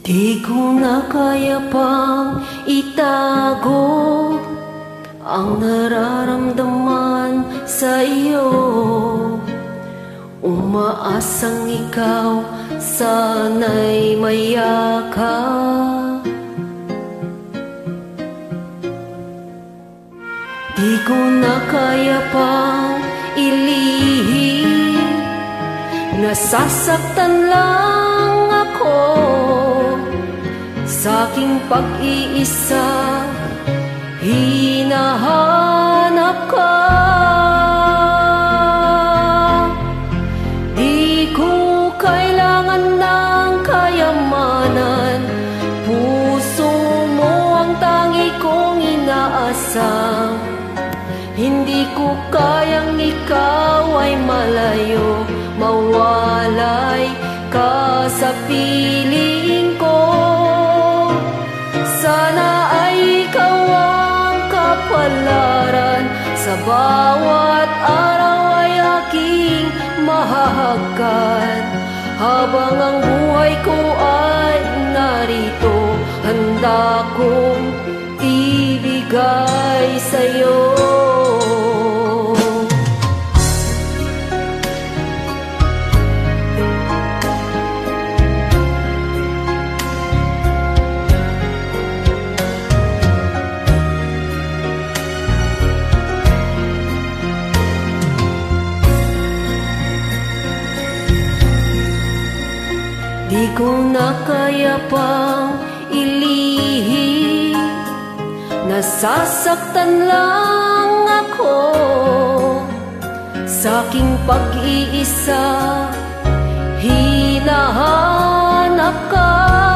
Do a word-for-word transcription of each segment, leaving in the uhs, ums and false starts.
Di ko na kaya pang itago ang nararamdaman sa iyo. Umaasang ikaw sana'y mayakap. Di ko na kaya pang ilihim, nasasaktan lang ako sa aking pag-iisa. Hinahanap ka, di ko kailangan ng kayamanan. Puso mo ang tangi kong inaasam. Hindi ko kayang ikaw ay malayo, mawalay ka sa piling ko. Sana ay ikaw ang kapalaran, sa bawat araw ay aking mahahagkan. Habang ang buhay ko ay narito, handa kong ibigay sa'yo. Di ko na kaya pang ilihim, nasasaktan lang ako sa aking pag-iisa. Hinahanap ka,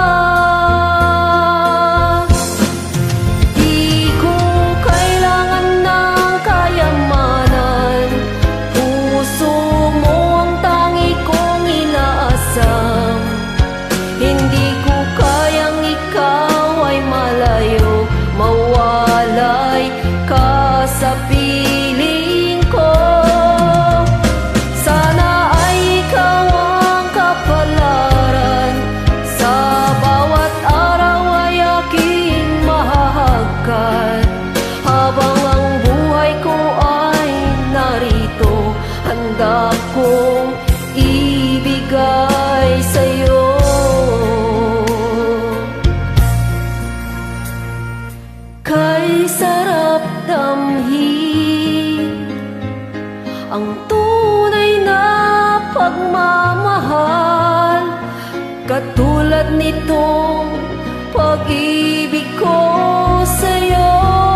di ko kailangan ng kayamanan. Puso mo ang tangi kong inaasam. Hindi ko kayang ikaw ay malayo, mawalay ka sa piling ko. Sana ay ikaw ang kapalaran, sa bawat araw ay aking mahahagkan. Habang ang buhay ko ay narito, handa kong ibigay sa'yo. Kay sarap damhin ang tunay na pagmamahal, katulad nitong pag-ibig ko sa'yo.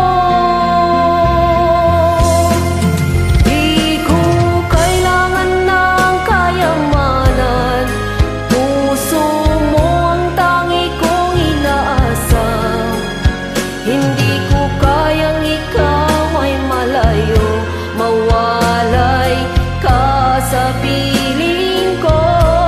Di ko kailangan ng kayamanan, puso mo ang tangi kong inaasam. Hindi ko kayang ikaw ay malayo, mawalay ka sa piling ko.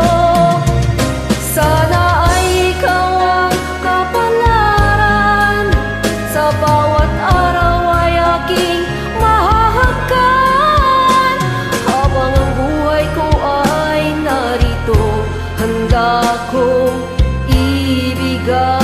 Sana ay ikaw ang kapalaran, sa bawat araw ay aking mahahagkan. Habang ang buhay ko ay narito, handa kong ibigay